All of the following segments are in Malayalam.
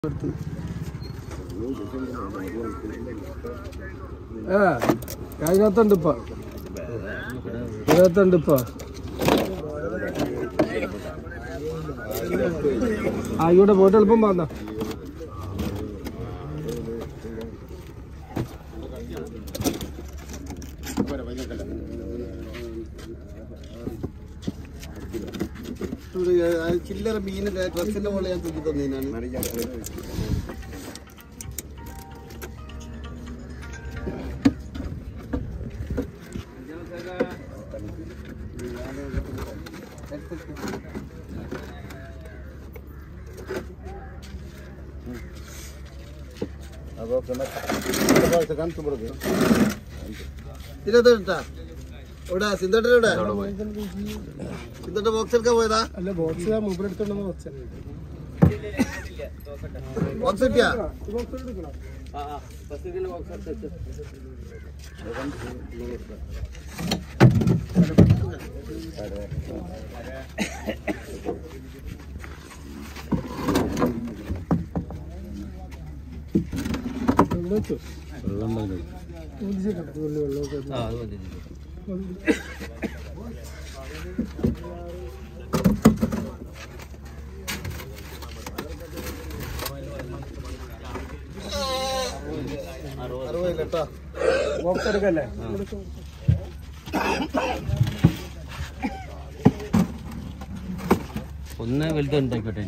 അതിനകത്തുണ്ട് ഇപ്പൊ ഇവിടെ പോയിട്ട് എളുപ്പം വന്ന ചില്ലറ മീനിന്റെ ഡ്രസ്സിന്റെ പോലെ ഞാൻ തൂക്കി തന്നീനാണ്. ഇവിടെ സിന്തട്ട ബോക്സ് എടുക്കാൻ പോയതാ? അല്ല, ബോക്സ് മൂപ്പർ എടുത്തോണ്ടെന്ന് ബോക്സ് കിട്ടിയാ? ബോക്സ് എടുക്കല്ലേ? ഒന്ന് വലുതുണ്ടായിക്കോട്ടെ.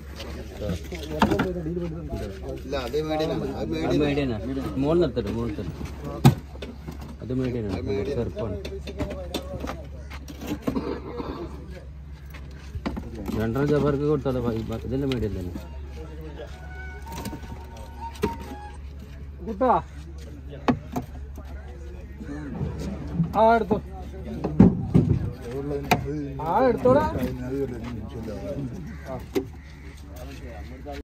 മോൾ നിർത്തട്ടെ, അത് മീഡിയനാണ്, ചെറുപ്പാണ്. 2.5 ജബർക്ക് കൊടുത്താലോ? ഇതെല്ലാം മീഡിയം തന്നെ. കുട്ടാ എടുത്തോടാ.